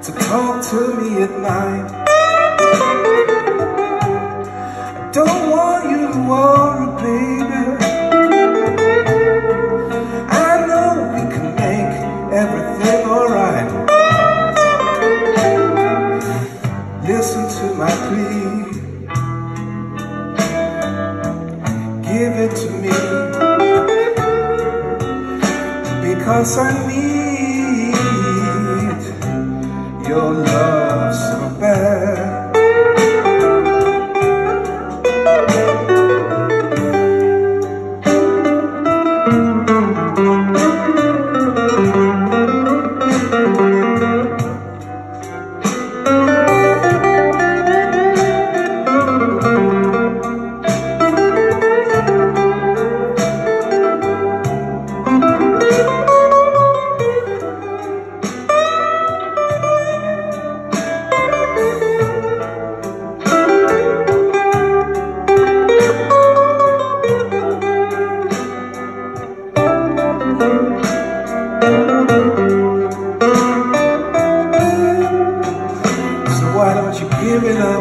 to talk to me at night. I don't want you to worry, baby. I know we can make everything alright. Listen to my plea. Give it to me, because I need your love so bad. Why don't you give it up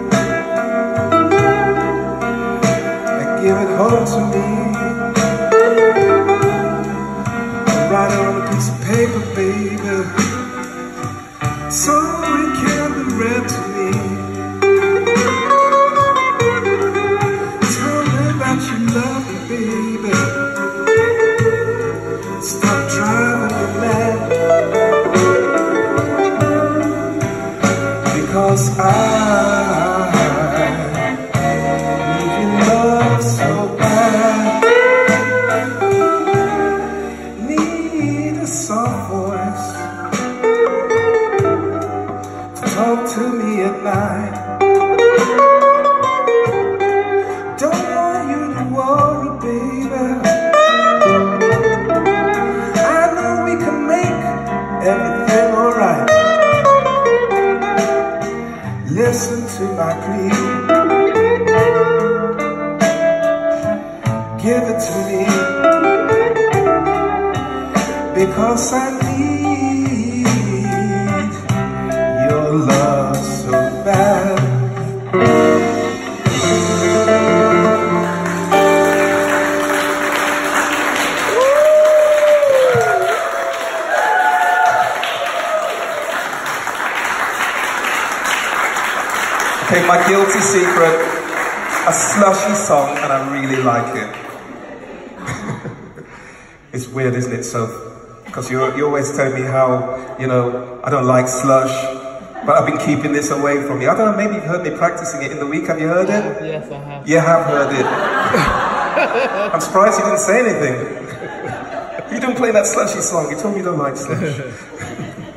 and give it home to me? Write it on a piece of paper, baby, so it can be read to me. Tell me that you love me, baby. Stop driving me mad, because I need your love so bad. Need a soft voice to talk to me at night. Don't want you to worry, baby. I know we can make everything alright. Listen to my plea. Give it to me, because I need your love so bad. Okay, my guilty secret, a slushy song, and I really like it. It's weird, isn't it? So, because you always tell me how, you know, I don't like slush, but I've been keeping this away from you. I don't know, maybe you've heard me practicing it in the week. Have you heard it? Yes, I have. You have heard it. I'm surprised you didn't say anything. You don't play that slushy song. You told me you don't like slush.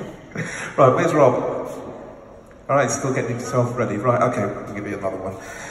Right, where's Rob? All right, still getting himself ready. Right, okay, I'll give you another one.